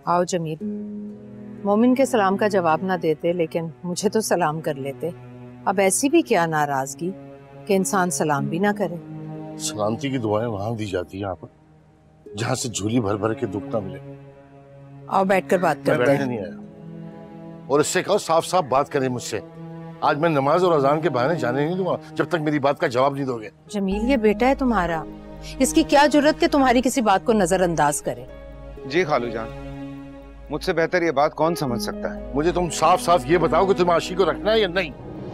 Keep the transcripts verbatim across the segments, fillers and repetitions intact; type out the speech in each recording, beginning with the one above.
आओ जमील, मोमिन के सलाम का जवाब ना देते लेकिन मुझे तो सलाम कर लेते। अब ऐसी भी क्या नाराजगी कि इंसान सलाम भी ना करे। सलामती की दुआएं वहां दी जाती हैं आप, जहां से झोली भर भर के दुख ना मिले। आओ बैठकर बात करते हैं। नहीं आया और इससे कहो साफ साफ बात करें मुझसे। आज मैं नमाज और अजान के बहाने जाने नहीं दूंगा जब तक मेरी बात का जवाब नहीं दोगे। जमील, ये बेटा है तुम्हारा, इसकी क्या जरूरत कि तुम्हारी किसी बात को नजरअंदाज करे। जी खालू जान, मुझसे बेहतर ये बात कौन समझ सकता है। मुझे तुम साफ साफ ये बताओ कि तुम्हें आशी को रखना है या नहीं।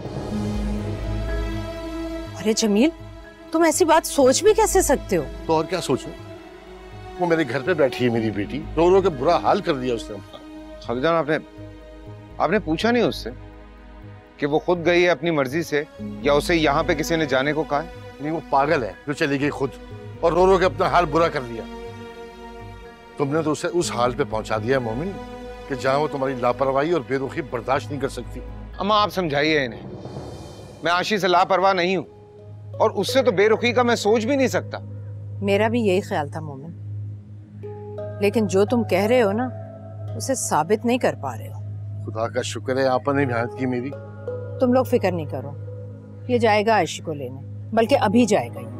अरे जमील, तुम ऐसी बात सोच भी कैसे सकते हो? तो और क्या सोचूं? वो मेरे घर पे बैठी है मेरी बेटी, रो रो के बुरा हाल कर दिया उसने। खालू जान, आपने आपने पूछा नहीं उससे कि वो खुद गई है अपनी मर्जी से या उसे यहाँ पे किसी ने जाने को कहा है? नहीं, वो पागल है जो चली गई खुद और रो रो के अपना हाल बुरा कर लिया। तुमने तो उसे उस हाल पे पहुंचा दिया मोमिन कि जहां वो तुम्हारी लापरवाही और बेरुखी बर्दाश्त नहीं कर सकती। अम्मा आप समझाइए इन्हें, मैं आशी से लापरवाह नहीं हूं और उससे तो बेरुखी का मैं सोच भी नहीं सकता। मेरा भी यही ख्याल था मोमिन, लेकिन जो तुम कह रहे हो ना उसे साबित नहीं कर पा रहे हो। खुदा का शुक्र है आपने मेहनत की मेरी। तुम लोग फिक्र नहीं करो, ये जाएगा आयशी को लेने, बल्कि अभी जाएगा ही।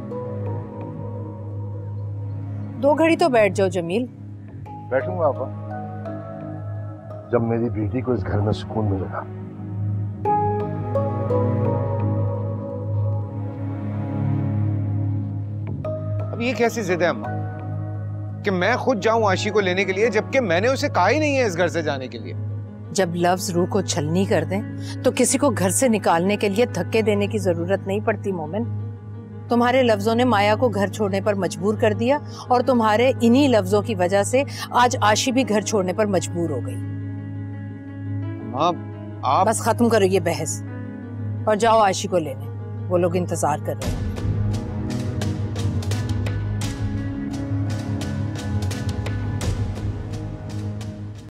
दो घड़ी तो बैठ जाओ जमील। बैठूंगा आपा, जब मेरी बेटी को इस घर में सुकून मिलेगा। अब ये कैसी जिद है अम्मा कि मैं खुद जाऊं आशी को लेने के लिए, जबकि मैंने उसे कहा ही नहीं है इस घर से जाने के लिए। जब लफ्ज रूह को छलनी कर दें तो किसी को घर से निकालने के लिए धक्के देने की जरूरत नहीं पड़ती मोमिन। तुम्हारे लफ्जों ने माया को घर छोड़ने पर मजबूर कर दिया और तुम्हारे इन्हीं लफ्जों की वजह से आज आशी भी घर छोड़ने पर मजबूर हो गई। आप बस खत्म करो ये बहस और जाओ आशी को लेने, वो लोग इंतजार कर रहे हैं।